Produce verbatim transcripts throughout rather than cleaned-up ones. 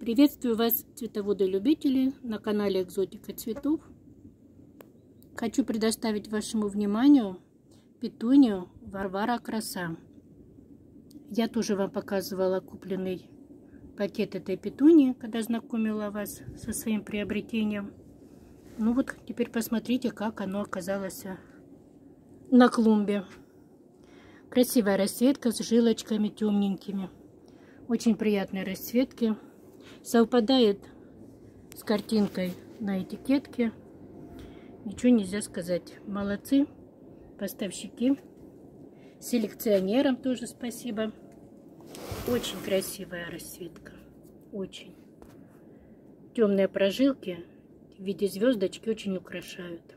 Приветствую вас, цветоводы-любители, на канале Экзотика цветов. Хочу предоставить вашему вниманию петунию Варвара Краса. Я тоже вам показывала купленный пакет этой петунии, когда знакомила вас со своим приобретением. Ну вот, теперь посмотрите, как оно оказалось на клумбе. Красивая расцветка с жилочками темненькими. Очень приятные расцветки. Совпадает с картинкой на этикетке. Ничего нельзя сказать. Молодцы поставщики. Селекционерам тоже спасибо. Очень красивая расцветка. Очень. Темные прожилки в виде звездочки очень украшают.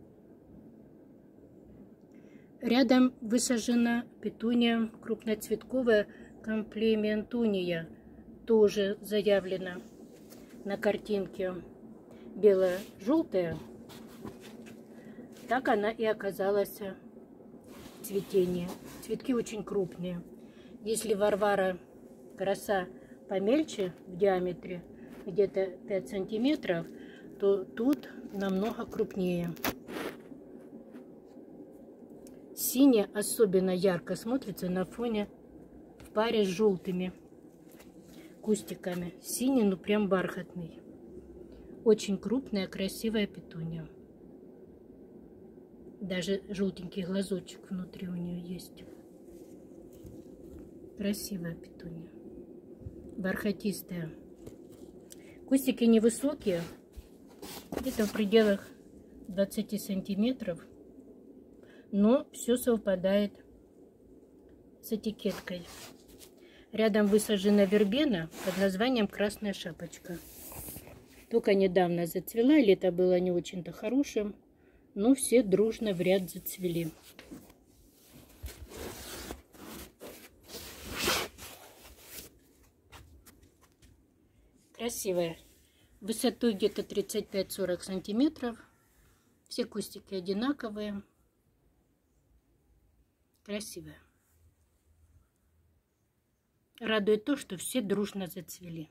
Рядом высажена петуния крупноцветковая комплиментуния. Тоже заявлено на картинке бело-желтая. Так она и оказалась в цветении. Цветки очень крупные. Если Варвара Краса помельче в диаметре, где-то пять сантиметров, то тут намного крупнее. Синяя особенно ярко смотрится на фоне в паре с желтыми кустиками. Синий, ну прям бархатный. Очень крупная, красивая петуния. Даже желтенький глазочек внутри у нее есть. Красивая петуния. Бархатистая. Кустики невысокие. Где-то в пределах двадцати сантиметров. Но все совпадает с этикеткой. Рядом высажена вербена под названием «Красная шапочка». Только недавно зацвела, лето было не очень-то хорошим, но все дружно в ряд зацвели. Красивая. Высотой где-то тридцать пять — сорок сантиметров. Все кустики одинаковые. Красивая. Радует то, что все дружно зацвели.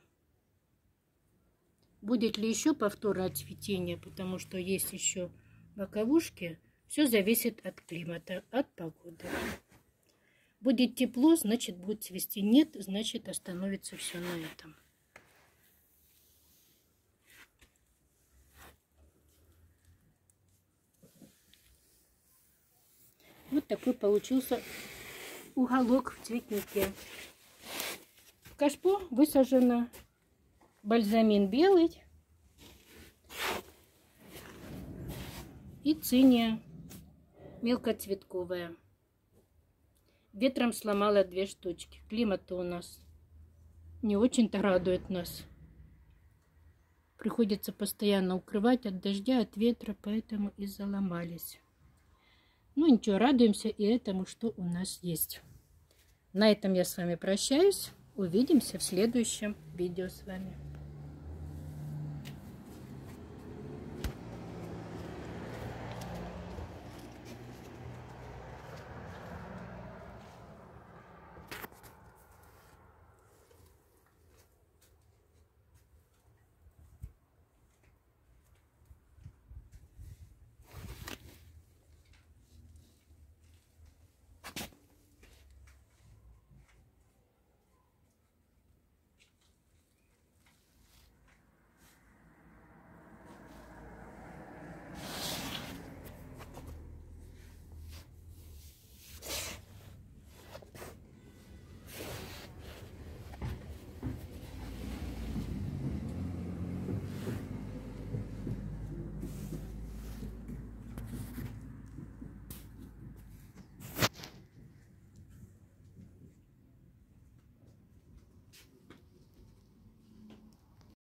Будет ли еще повторное цветение, потому что есть еще боковушки, все зависит от климата, от погоды. Будет тепло, значит будет цвести. Нет, значит остановится все на этом. Вот такой получился уголок в цветнике. В кашпо высажена бальзамин белый и циния мелкоцветковая. Ветром сломала две штучки. Климат-то у нас не очень-то радует нас. Приходится постоянно укрывать от дождя, от ветра, поэтому и заломались. Ну ничего, радуемся и этому, что у нас есть. На этом я с вами прощаюсь. Увидимся в следующем видео с вами.